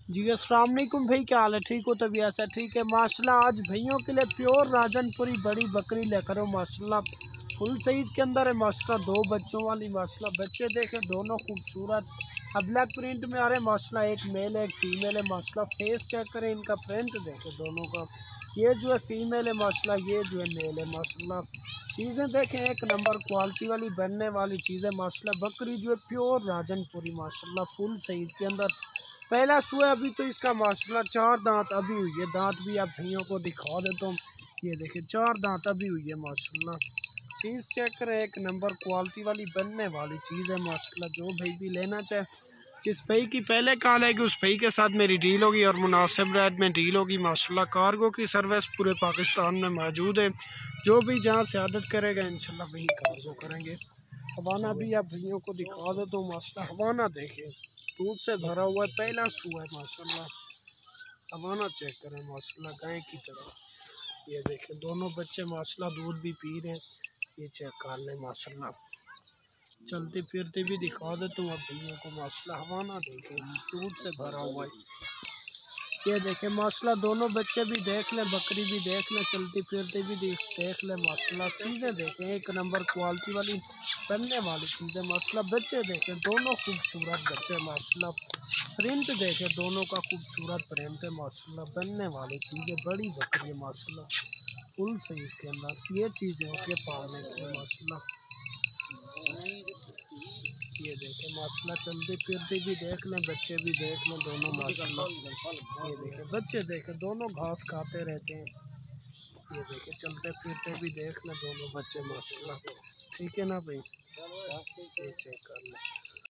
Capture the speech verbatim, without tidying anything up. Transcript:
जी अस्सलाम वालेकुम भाई, क्या हाल है? ठीक हो? तभी ऐसा ठीक है माशाल्लाह। आज भाइयों के लिए प्योर राजनपुरी बड़ी बकरी लेकर हो माशाल्लाह, फुल साइज़ के अंदर है माशाल्लाह, दो बच्चों वाली माशाल्लाह। बच्चे देखें दोनों खूबसूरत, अब ब्लैक प्रिंट में आ रहे हैं माशाल्लाह। एक मेल है एक फीमेल है माशाल्लाह। फेस चेक करें, इनका प्रिंट देखें दोनों का। ये जो है फीमेल है माशाल्लाह, ये जो है मेल है माशाल्लाह। चीज़ें देखें एक नंबर क्वालिटी वाली बनने वाली चीज़ें माशाल्लाह। बकरी जो है प्योर राजनपुरी माशाल्लाह, फुल साइज़ के अंदर पहला सुआ। अभी तो इसका माशाल्लाह चार दांत अभी हुई है, दांत भी आप भैया को दिखा देता हूँ। ये देखें चार दांत अभी हुई है माशाल्लाह। चीज़ चेक करें, एक नंबर क्वालिटी वाली बनने वाली चीज़ है माशाल्लाह। जो भाई भी लेना चाहे, जिस भाई की पहले कॉल आएगी उस भाई के साथ मेरी डील होगी और मुनासिब रेट में डील होगी माशाल्लाह। कार्गो की सर्विस पूरे पाकिस्तान में मौजूद है। जो भी जहाँ से आदत करेगा इंशाल्लाह वही कार्गो करेंगे। हवाना भी आप भैया को दिखा दो तो माशाल्लाह। हवाना देखें दूध से भरा हुआ है, पहला सुआ है माशाल्लाह। हवाना चेक करें माशाल्लाह, गाय की तरह। ये देखें दोनों बच्चे माशाल्लाह दूध भी पी रहे हैं। ये चेक कर लें माशाल्लाह, चलते फिरते भी दिखा देता हूँ आप भैया को माशाल्लाह। हवाना देखें दूध से भरा हुआ है। ये देखें माशाल्लाह, दोनों बच्चे भी देख लें, बकरी भी देख लें, चलती फिरती भी देख देख लें माशाल्लाह। चीज़ें देखें एक नंबर क्वालिटी वाली बनने वाली चीज़ें माशाल्लाह। बच्चे देखें दोनों खूबसूरत बच्चे माशाल्लाह। प्रिंट देखें दोनों का खूबसूरत प्रिंट है माशाल्लाह। बनने वाली चीज़ें बड़ी बकरी है माशाल्लाह, फुल साइज़ के अंदर। ये चीज़ें होती है पालने के लिए माशाल्लाह। ये देखें माशाल्लाह, चलते फिरते भी देख लें, बच्चे भी देख लें दोनों माशाल्लाह। ये देखें बच्चे देखें दोनों घास खाते रहते हैं। ये देखें चलते फिरते भी देख लें दोनों बच्चे माशाल्लाह। ठीक है ना भाई, ये चेक कर लें।